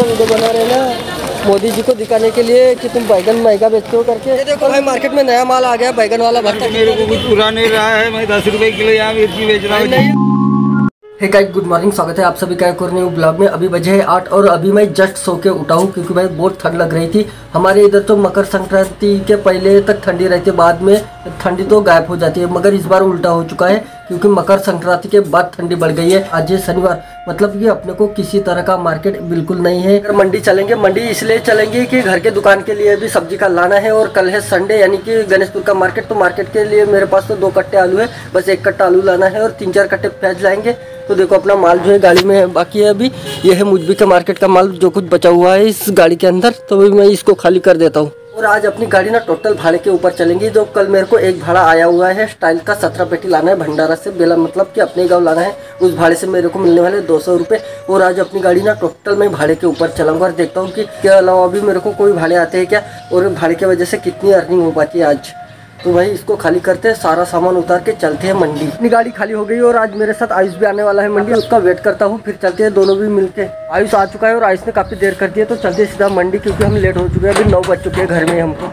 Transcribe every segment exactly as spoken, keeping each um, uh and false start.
Video बना रहे ना मोदी जी को दिखाने के लिए कि तुम बैगन महंगा बेचते हो करके। ये देखो भाई मार्केट में नया माल आ गया बैगन वाला भरता। मेरे को कुछ पूरा नहीं रहा है, मैं दस रुपए किलो यहाँ मिर्ची बेच रहा हूँ। हे गाइस गुड मॉर्निंग, स्वागत है आप सभी का एक और न्यू ब्लॉग में। अभी बजे है आठ और अभी मैं जस्ट सो के उठा हूँ क्योंकि भाई बहुत ठंड लग रही थी। हमारे इधर तो मकर संक्रांति के पहले तक ठंडी रहती है, बाद में ठंडी तो गायब हो जाती है, मगर इस बार उल्टा हो चुका है क्योंकि मकर संक्रांति के बाद ठंडी बढ़ गई है। आज है शनिवार, मतलब कि अपने को किसी तरह का मार्केट बिल्कुल नहीं है। अगर मंडी चलेंगे, मंडी इसलिए चलेंगे कि घर के दुकान के लिए भी सब्जी का लाना है और कल है संडे यानी कि गणेशपुर का मार्केट। तो मार्केट के लिए मेरे पास तो दो कट्टे आलू है, बस एक कट्टा आलू लाना है और तीन चार कट्टे प्याज लाएंगे। तो देखो अपना माल जो है गाड़ी में बाकी है अभी। ये है मुझबी के मार्केट का माल जो कुछ बचा हुआ है इस गाड़ी के अंदर, तो अभी मैं इसको खाली कर देता हूँ। और आज अपनी गाड़ी ना टोटल भाड़े के ऊपर चलेंगी। जो कल मेरे को एक भाड़ा आया हुआ है स्टाइल का, सत्रह पेटी लाना है भंडारा से बेला, मतलब कि अपने गांव लाना है। उस भाड़े से मेरे को मिलने वाले दो सौ रुपये। और आज अपनी गाड़ी ना टोटल मैं भाड़े के ऊपर चलाऊंगा और देखता हूँ कि क्या अलावा भी मेरे को कोई भाड़े आते हैं क्या, और भाड़े की वजह से कितनी अर्निंग हो पाती है आज। तो भाई इसको खाली करते हैं, सारा सामान उतार के चलते हैं मंडी। अपनी गाड़ी खाली हो गई और आज मेरे साथ आयुष भी आने वाला है मंडी, उसका वेट करता हूँ, फिर चलते हैं दोनों भी मिलके। आयुष आ चुका है और आयुष ने काफ़ी देर कर दी है, तो चलते हैं सीधा मंडी क्योंकि हम लेट हो चुके हैं। अभी नौ बज चुके हैं घर में हमको।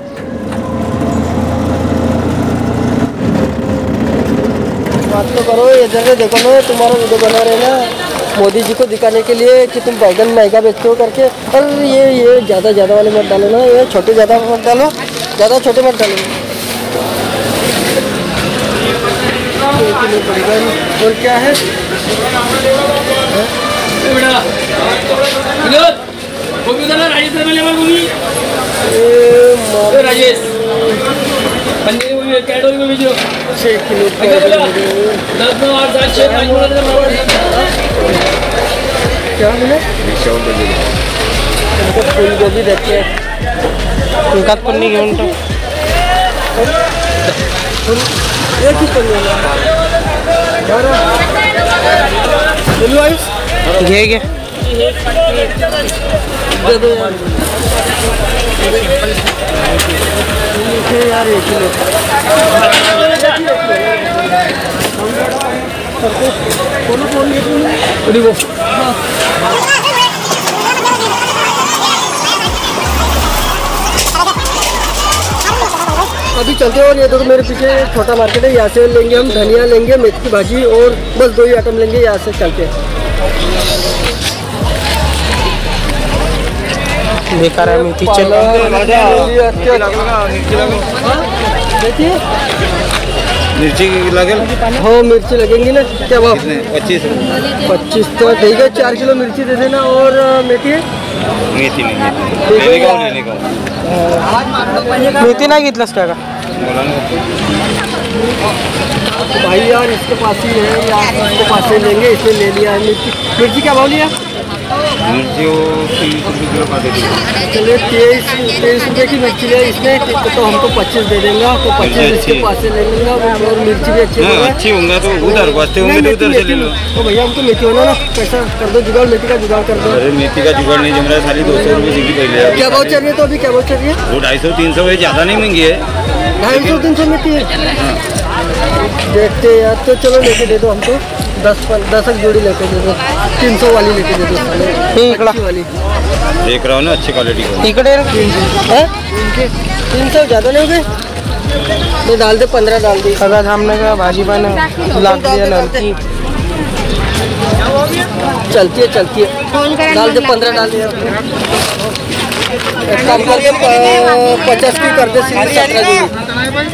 बात तो करो, इधर देखो ना तुम्हारा वीडियो बना रहे ना मोदी जी को दिखाने के लिए कि तुम बैगन महंगा बेचते हो करके। और ये ये ज़्यादा ज़्यादा वाले मत डालो ना, ये छोटे ज़्यादा मत डालो, ज़्यादा छोटे मत डालो। और क्या है राजेश छः किलो क्या मिले फूल गोभी देते हैं पन्नी घेऊन एक ही पन्नी घे घे दे दो यार एक किलो अभी चलते हैं। और ये देखो मेरे पीछे छोटा मार्केट है, यहाँ से लेंगे हम धनिया, लेंगे मेथी की भाजी और बस दो ही आइटम लेंगे। यहाँ से चलते हैं। बेकार है मेथी चलो मिर्ची लगे हाँ मिर्ची लगेंगी ना। क्या भाव? पच्चीस पच्चीस तो ठीक है, चार किलो मिर्ची दे देना। और मेथी है? मेथी नहीं मेथी नाही घेतलंस का भाई यार इसके पास ही है यार, इसके पास ही लेंगे, इसने ले लिया है मिर्ची। मिर्ची क्या भाव लिया? मिर्ची तीस रुपये किलो का दे दीजिए। चलिए तेईस तेईस रुपये की मिर्ची है इसने, तो हमको पच्चीस दे देंगे। तो पच्चीस इसके पास से ले लेंगे और मिर्ची भी अच्छी अच्छी होंगे तो उधर बचते होंगे तो उधर से ले लो। तो भैया हमको मेथी होना ना, पैसा कर दो जुगाड़, मेथी का जुगाड़ कर दो। अरे मेथी का जुगाड़ नहीं जम रहा है, खाली दो सौ रुपये सीधी पहले। क्या भाव चल रही है? तो अभी क्या भाव चल रही है? वो ढाई सौ तीन सौ है, ज़्यादा नहीं महंगी है। ढाई सौ तीन सौ मेथी है, देखते यार। तो चलो लेके दे दो हमको दस दस जोड़ी लेके दे दो, तीन सौ वाली लेके दे दो वाली। देख रहा हूँ ना अच्छी क्वालिटी को। तीन सौ ज़्यादा नहीं हो गए? तो डाल दे, पंद्रह डाल दी। अगर हमने का भाजी बना लाग दिया लड़की चलती है चलती है, डाल दे पंद्रह डाल दिया। काम करके पचास की कर दे, सत्रह जोड़ी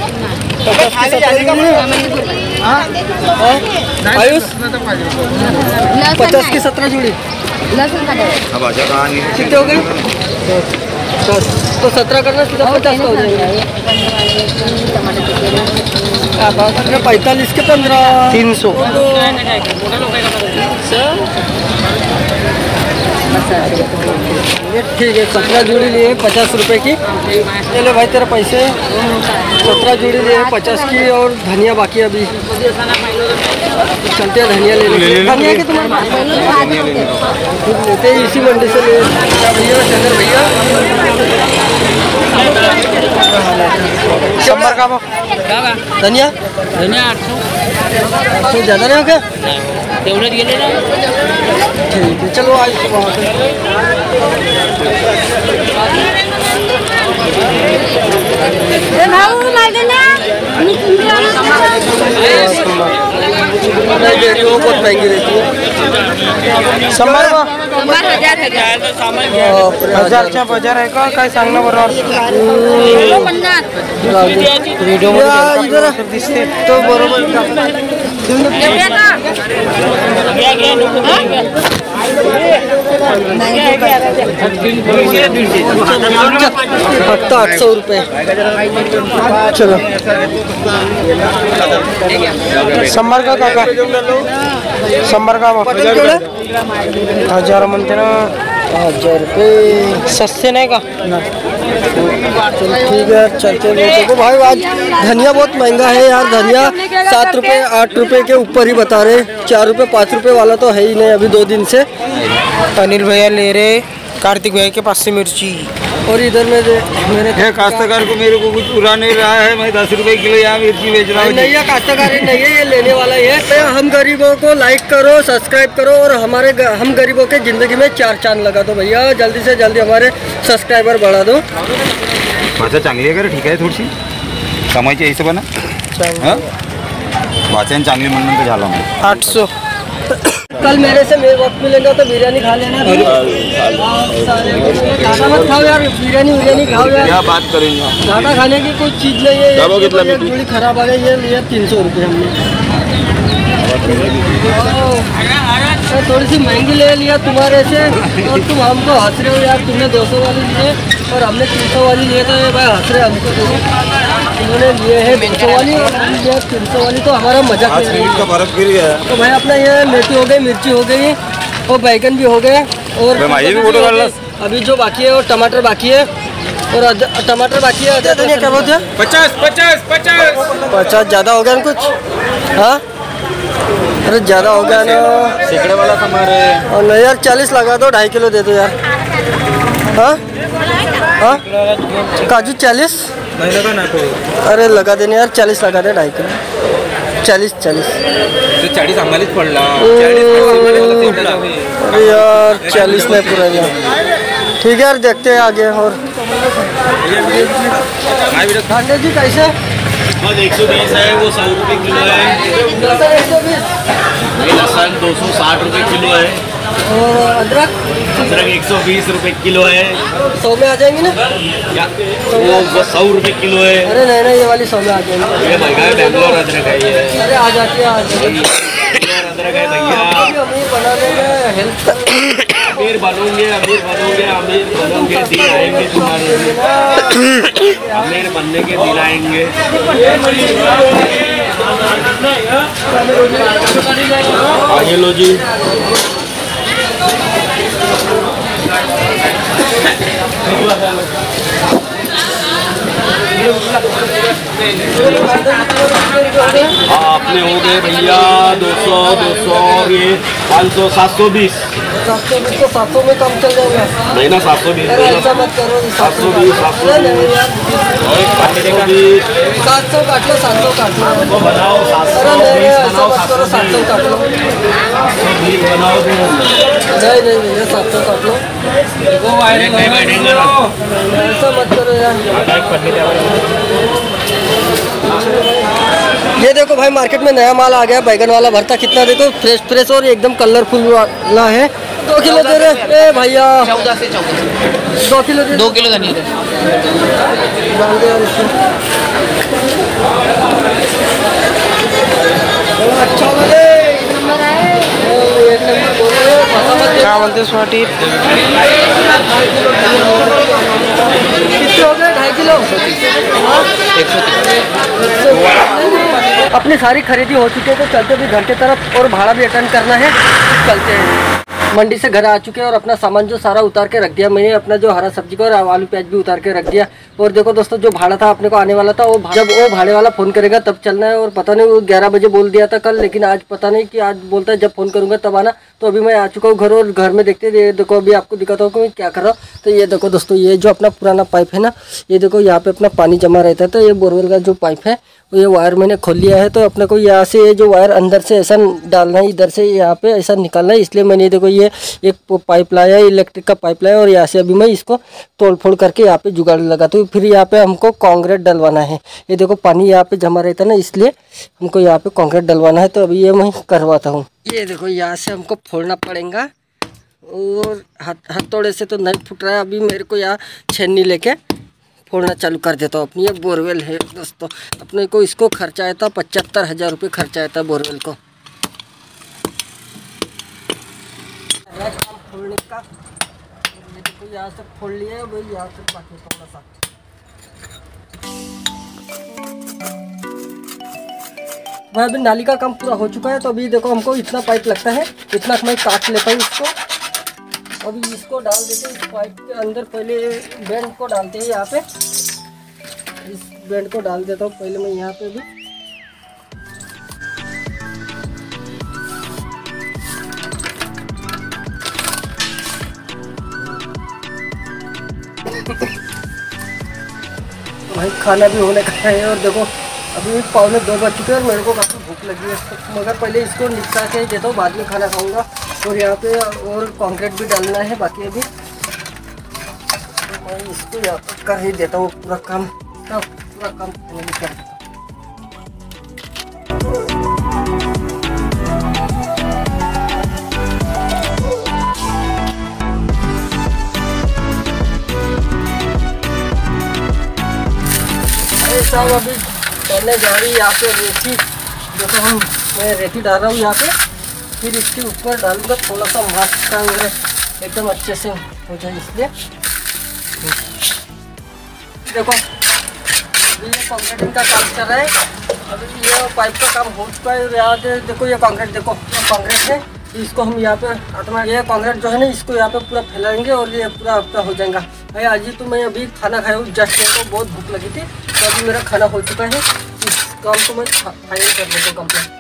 आयुष पचास की सत्रह जोड़ी कितने हो गए? तो सत्रह करना सीधा पचास का हो जाएगा। पैंतालीस के पंद्रह तीन सौ ठीक है। सत्रह जोड़ी लिए पचास रुपए की। चलो भाई तेरा पैसे, सत्रह जोड़ी लिए पचास की और धनिया बाकी अभी चलते हैं धनिया ले लेंगे। धनिया के तुम्हारे लेते हैं इसी मंडी से ले भैया, चंद्र भैया शंबर का धनिया धनिया आठ सौ तो ज़्यादा नहीं हो गया? तेवढेच गेले ना। ठीक है चलो आज नहीं दे रही हो, बहुत महंगी रहती है। शंभर का बापरे, हजारच्या बाजार आहे का काय सांगणं बरोबर व्हिडिओ या, इधर आ. दिसते तो बरोबर फक्त आठ सौ रुपये. चलो शंभर का काका शंभर का मग हजार म्हणते ना हजार रुपये. सस्ते नाही का चलो ठीक है, चलते हैं. देखो भाई आज धनिया बहुत महंगा है यार. धनिया सात रुपये आठ रुपये के ऊपर ही बता रहे. चार रुपये पाँच रुपये वाला तो है ही नहीं अभी दो दिन से. अनिल भैया ले रहे कार्तिक भैया के पास से मिर्ची. और इधर में मेरे है काश्तकार को मेरे को कुछ पूरा नहीं रहा है. मैं दस रुपए किलो यहाँ मिर्ची बेच रहा हूँ. नहीं है काश्तकारी नहीं है, ये लेने वाला ही है. हम गरीबों को लाइक करो, सब्सक्राइब करो और हमारे ग, हम गरीबों के ज़िंदगी में चार चांद लगा दो भैया. जल्दी से जल्दी हमारे सब्सक्राइबर बढ़ा दो. भाषा चांगली आहे का रे? ठीक आहे थोडीशी कमाईच्या हिशोबानं. हां भाषा चांगली म्हणून तर झाला मग. आठ सौ कल मेरे से मेरे वक्त मिलेगा तो बिरयानी खा लेना. खाना मत खाओ यार, बिरयानी बिरयानी खाओ यार. क्या बात करेंगे. खाना खाने की कोई चीज़ नहीं है. ये थोड़ी खराब आ गई. ये लिया तीन सौ रुपये हमने. थोड़ी सी महंगी ले लिया तुम्हारे से और तुम हमको हंस रहे हो यार. तुमने दो सौ वाली लिए और हमने तीन सौ वाली लिए तो ये भाई हंस रहे हमको. उन्होंने लिए है दो सौ वाली और लिया तीन सौ वाली तो हमारा मजाक आज नहीं रेट का बर्फ गिर गया. तो भाई अपना ये मेथी हो गई, मिर्ची हो गई और बैगन भी हो गए और भाई भी फोटो डाल. अभी जो बाकी है और टमाटर बाकी है और अद- टमाटर बाकी है. अदरक धनिया क्या बोलते हैं? पचास पचास पचास पचास ज़्यादा हो गया ना कुछ. हाँ अरे ज़्यादा हो गया ना. शेकड़े वाला सामान है. और नहीं यार चालीस लगा दो, ढाई किलो दे दो यार. हाँ हाँ काजू चालीस. नहीं लगा ना तो अरे लगा देने यार, चालीस लगा दे, ढाई किलो. चालीस चालीस तो चाळीस आम्हालाच पडला. अरे यार चालीस नहीं पूरा यार. ठीक है यार देखते हैं आगे. और खाने जी कैसे? एक सौ बीस है, वो सौ रुपये किलो है. लहसुन एक सौ बीस ये लहसुन दो सौ साठ रुपये किलो है. और अदरक अदरक एक सौ बीस रुपये किलो है. सौ में आ जाएंगी ना? क्या वो वो सौ रुपये किलो है. अरे नहीं नहीं ये वाली सौ में आ जाएंगी. ये महंगा है, बेंगलोर अदरक है ये. अरे आ जाती है आ जाएगी. बेंगलोर अदरक है भैया. अमीर बनाने में हेल्प. अमीर बनोगे अमीर बनोगे अमीर बनोगे दिन आएंगे तुम्हारे. अमीर बनने के दिन आएंगे. आगे लो जी. आपने हो गए भैया दो सौ दो सौ ये पाँच सौ सात सौ बीस. सात सौ बीस को सात सौ में कम चल जाएगा. नहीं ना सात सौ बीस. अरे ऐसा मत करो. सात सौ बीस सात सौ नहीं नहीं यार बीस सात सौ काट लो, सात सौ काट लो. बनाओ सात अरे सौ नहीं नहीं बीस ऐसा बनाओ मत सात करो, सौ सात सौ काट लो. बीस बनाओ. नहीं नहीं नहीं सात सौ काट लो. नहीं बैठेंगे ना. ऐसा मत करो यार. ये देखो भाई मार्केट में नया माल आ गया. बैगन वाला भरता कितना देखो, फ्रेश फ्रेश और एकदम कलरफुल वाला है. दो किलो दे रहे ए भैया. चौदह से चौदह दो किलो दे दो किलो धनिया डाल दे यार इसमें. अच्छा वाले नंबर आए. एक नंबर बोल रहे हो. काय म्हणते स्वाटी. कितने हो गए? ढाई किलो. अपनी सारी खरीदी हो चुकी है तो चलते भी घर की तरफ और भाड़ा भी अटेंड करना है. चलते हैं. मंडी से घर आ चुके हैं और अपना सामान जो सारा उतार के रख दिया मैंने. अपना जो हरा सब्जी का और आलू प्याज भी उतार के रख दिया. और देखो दोस्तों जो भाड़ा था अपने को आने वाला था, वो जब वो भाड़े वाला फ़ोन करेगा तब चलना है. और पता नहीं वो ग्यारह बजे बोल दिया था कल, लेकिन आज पता नहीं कि आज बोलता है जब फ़ोन करूँगा तब आना. तो अभी मैं आ चुका हूँ घर और घर में देखते ये देखो अभी आपको दिखाता हूँ कि मैं क्या कर रहा हूँ. तो ये देखो दोस्तों ये जो अपना पुराना पाइप है ना, ये देखो यहाँ पे अपना पानी जमा रहता है. तो ये बोरवेल का जो पाइप है ये वायर मैंने खोल लिया है। तो अपने को यहाँ से ये जो वायर अंदर से ऐसा डालना है, इधर से यहाँ पे ऐसा निकालना है। इसलिए मैंने देखो ये एक पाइप लाया, इलेक्ट्रिक का पाइप लाया, और यहाँ से अभी मैं इसको तोड़ फोड़ करके यहाँ पे जुगाड़ लगाता हूँ। फिर यहाँ पे हमको कंक्रीट डलवाना है। ये देखो पानी यहाँ पे जमा रहता है ना, इसलिए हमको यहाँ पे कंक्रीट डलवाना है। तो अभी ये मैं करवाता हूँ। ये देखो यहाँ से हमको फोड़ना पड़ेगा, और हाथ हथौड़े से तो नहीं फूट रहा है। अभी मेरे को यहाँ छेनी लेके फोड़ना चालू कर देता हूँ। अपनी ये बोरवेल है दोस्तों, अपने को इसको खर्चा आया था पचहत्तर हज़ार रुपये खर्चा आया था बोरवेल को। फोड़ने का ये देखो यहाँ से फोड़ लिया, वही यहाँ से बाकी थोड़ा सा। भाई अभी नाली का काम पूरा हो चुका है। तो अभी देखो हमको इतना पाइप लगता है, इतना मैं काट लेता हूँ इसको। अभी इसको डाल देते हैं इस पाइप के अंदर। पहले बेंड को डालते हैं यहाँ पे, इस बेंड को डाल देता हूँ पहले मैं यहाँ पे भी। भाई खाना भी होने का है, और देखो अभी पौने दो बज चुके हैं और मेरे को काफ़ी भूख लगी है। मगर पहले इसको निपटा के देता हूँ, बाद में खाना खाऊंगा। और यहाँ पे और कंक्रीट भी डालना है बाकी अभी। तो मैं इसको यहाँ पर कर ही देता हूँ पूरा काम, पूरा काम मैं भी कर देता हूँ। साहब अभी डालने जा रही है यहाँ पे रेती। देखो हम मैं रेती डाल रहा हूँ यहाँ पे, फिर इसके ऊपर डालूंगा थोड़ा सा मास्क का, एकदम अच्छे से हो जाए इसलिए। देखो ये कंक्रीटिंग का काम कर रहा है। अभी ये पाइप का काम हो चुका है। यहाँ देखो ये कंक्रीट, देखो ये कंक्रीट है, इसको हम यहाँ पे आत्मा ये कंक्रीट जो है ना, इसको यहाँ पे पूरा फैलाएंगे और ये पूरा आपका हो जाएगा। भाई आज ही तो मैं अभी खाना खाया हूँ जस्ट, मेरे को बहुत भूख लगी थी। तो अभी मेरा खाना हो चुका है, इस काम को मैं फाइनल कर देता हूँ कंप्लीट।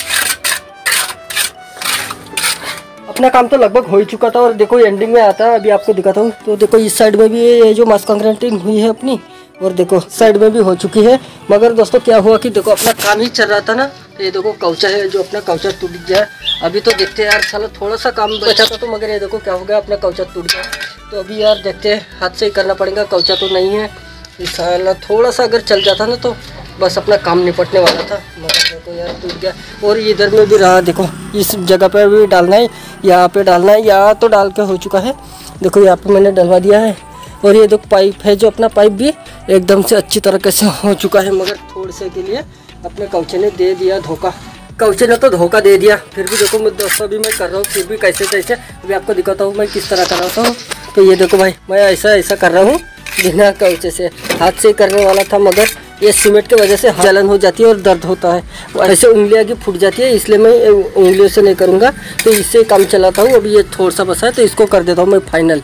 अपना काम तो लगभग हो ही चुका था, और देखो एंडिंग में आता है, अभी आपको दिखाता हूँ। तो देखो इस साइड में भी ये जो मास कंक्रीटिंग हुई है अपनी, और देखो साइड में भी हो चुकी है। मगर दोस्तों क्या हुआ कि देखो अपना काम ही चल रहा था ना, तो ये देखो कौचा है, जो अपना कौचा टूट गया। अभी तो देखते हैं यार, साला थोड़ा सा काम बचा था, तो मगर ये देखो क्या हो गया, अपना कौचा टूट गया। तो अभी यार देखते हैं, हाथ से ही करना पड़ेगा, कौचा तो नहीं है। इस साला थोड़ा सा अगर चल जाता ना तो बस अपना काम निपटने वाला था, मगर देखो यार टूट गया। और इधर में भी रहा, देखो इस जगह पर भी डालना है, यहाँ पे डालना है, यहाँ तो डाल के हो चुका है। देखो यहाँ पे मैंने डलवा दिया है। और ये देखो पाइप है, जो अपना पाइप भी एकदम से अच्छी तरीके से हो चुका है। मगर थोड़े से के लिए अपने कौचे ने दे दिया धोखा, कौचे ने तो धोखा दे दिया। फिर भी देखो मैं दोस्तों अभी मैं कर रहा हूँ, फिर भी कैसे कैसे अभी आपको दिखाता हूँ मैं किस तरह कर रहा हूँ। तो ये देखो भाई मैं ऐसा ऐसा कर रहा हूँ बिना कौचे से, हाथ से करने वाला था, मगर ये सीमेंट की वजह से जलन हो जाती है और दर्द होता है, ऐसे उंगलियां की फूट जाती है, इसलिए मैं उंगलियों से नहीं करूँगा। तो इससे काम चलाता हूँ। अभी ये थोड़ा सा बसा है, तो इसको कर देता हूँ मैं फाइनल।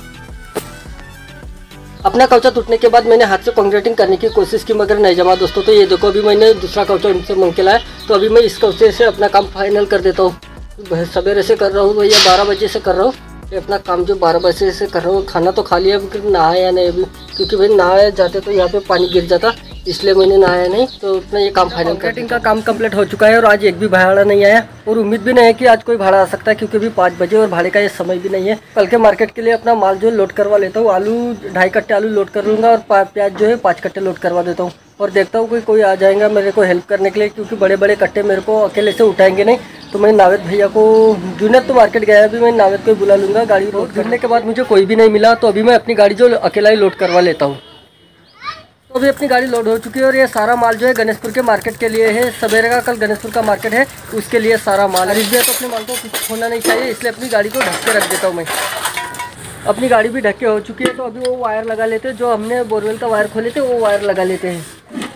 अपना कौचा टूटने के बाद मैंने हाथ से कंक्रीटिंग करने की कोशिश की, मगर नहीं जमा दोस्तों। तो ये देखो अभी मैंने दूसरा कौचा उनसे मंग के लाया। तो अभी मैं इस कौचे से अपना काम फाइनल कर देता हूँ। सवेरे से कर रहा हूँ भैया, बारह बजे से कर रहा हूँ ये अपना काम, जो बारह बजे से कर रहा हूँ। खाना तो खा लिया, फिर नहाया नहीं अभी, क्योंकि भाई नहाया जाते तो यहाँ पे पानी गिर जाता, इसलिए मैंने नहाया नहीं। तो अपना ये काम फाइनल कंक्रीटिंग का काम कंप्लीट हो चुका है। और आज एक भी भाड़ा नहीं आया, और उम्मीद भी नहीं है कि आज कोई भाड़ा आ सकता है, क्योंकि अभी पाँच बजे और भाड़े का ये समय भी नहीं है। कल के मार्केट के लिए अपना माल जो लोड करवा लेता हूँ। आलू ढाई कट्टे आलू लोड कर लूँगा, और प्याज जो है पाँच कट्टे लोड करवा देता हूँ। और देखता हूँ कोई कोई आ जाएगा मेरे को हेल्प करने के लिए, क्योंकि बड़े बड़े कट्टे मेरे को अकेले से उठाएंगे नहीं। तो मैं नावेद भैया को, जुनेद तो मार्केट गया है, अभी मैं नावेद को बुला लूँगा। गाड़ी लोड करने के बाद मुझे कोई भी नहीं मिला, तो अभी मैं अपनी गाड़ी जो अकेला ही लोड करवा लेता हूँ। तो अभी अपनी गाड़ी लोड हो चुकी है, और ये सारा माल जो है गणेशपुर के मार्केट के लिए है। सवेरे का कल गणेशपुर का मार्केट है, उसके लिए सारा माल है। इसलिए तो अपने माल को कुछ होना नहीं चाहिए, इसलिए अपनी गाड़ी को ढक के रख देता हूँ मैं। अपनी गाड़ी भी ढक के हो चुकी है। तो अभी वो वायर लगा लेते हैं, जो हमने बोरवेल का वायर खोले थे वो वायर लगा लेते हैं।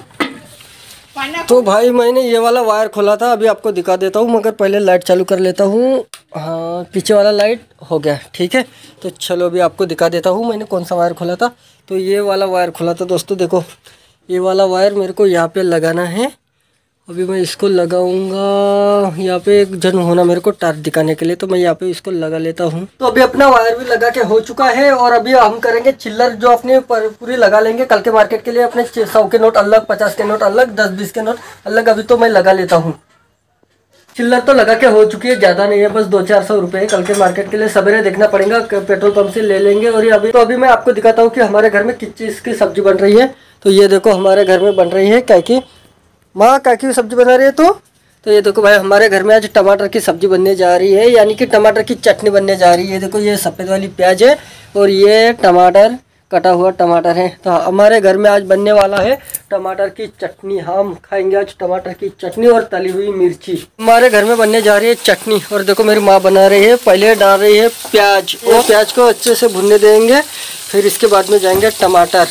तो भाई मैंने ये वाला वायर खोला था, अभी आपको दिखा देता हूँ, मगर पहले लाइट चालू कर लेता हूँ। हाँ पीछे वाला लाइट हो गया, ठीक है। तो चलो अभी आपको दिखा देता हूँ मैंने कौन सा वायर खोला था। तो ये वाला वायर खोला था दोस्तों। देखो ये वाला वायर मेरे को यहाँ पे लगाना है, अभी मैं इसको लगाऊंगा यहाँ पे, एक जन होना मेरे को टार्च दिखाने के लिए, तो मैं यहाँ पे इसको लगा लेता हूँ। तो अभी अपना वायर भी लगा के हो चुका है और अभी हम करेंगे चिल्लर जो अपने पूरी लगा लेंगे कल के मार्केट के लिए। अपने सौ के नोट अलग, पचास के नोट अलग, दस बीस के नोट अलग अभी तो मैं लगा लेता हूँ। चिल्लर तो लगा के हो चुकी है, ज़्यादा नहीं है, बस दो चार सौ रुपये कल के मार्केट के लिए। सवेरे देखना पड़ेगा, पेट्रोल पंप से ले लेंगे। और ये अभी तो अभी मैं आपको दिखाता हूँ कि हमारे घर में किस चीज़ की सब्जी बन रही है। तो ये देखो हमारे घर में बन रही है क्या की माँ क्या की सब्जी बना रही है। तो तो ये देखो भाई हमारे घर में आज टमाटर की सब्जी बनने जा रही है, यानी कि टमाटर की चटनी बनने जा रही है। देखो ये सफ़ेद वाली प्याज है और ये टमाटर, कटा हुआ टमाटर है। तो हमारे घर में आज बनने वाला है टमाटर की चटनी। हम खाएंगे आज टमाटर की चटनी और तली हुई मिर्ची। हमारे घर में बनने जा रही है चटनी और देखो मेरी माँ बना रही है। पहले डाल रही है प्याज, और प्याज को अच्छे से भुनने देंगे, फिर इसके बाद में जाएंगे टमाटर।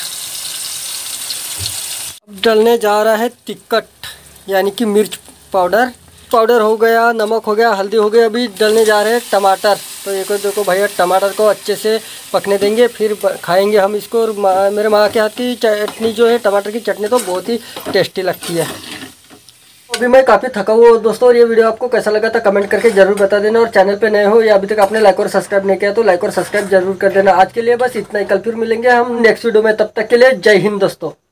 अब डलने जा रहा है तिक्कट, यानी कि मिर्च पाउडर। पाउडर हो गया, नमक हो गया, हल्दी हो गई। अभी डलने जा रहे हैं टमाटर। तो ये को देखो भैया टमाटर को अच्छे से पकने देंगे, फिर खाएंगे हम इसको। और माँ, मेरे माँ के हाथ की चटनी जो है टमाटर की चटनी तो बहुत ही टेस्टी लगती है। अभी मैं काफ़ी थका हुआ हूँ दोस्तों, और ये वीडियो आपको कैसा लगा था कमेंट करके जरूर बता देना। और चैनल पे नए हो या अभी तक आपने लाइक और सब्सक्राइब नहीं किया तो लाइक और सब्सक्राइब जरूर कर देना। आज के लिए बस इतना ही, कल फिर मिलेंगे हम नेक्स्ट वीडियो में। तब तक के लिए जय हिंद दोस्तों।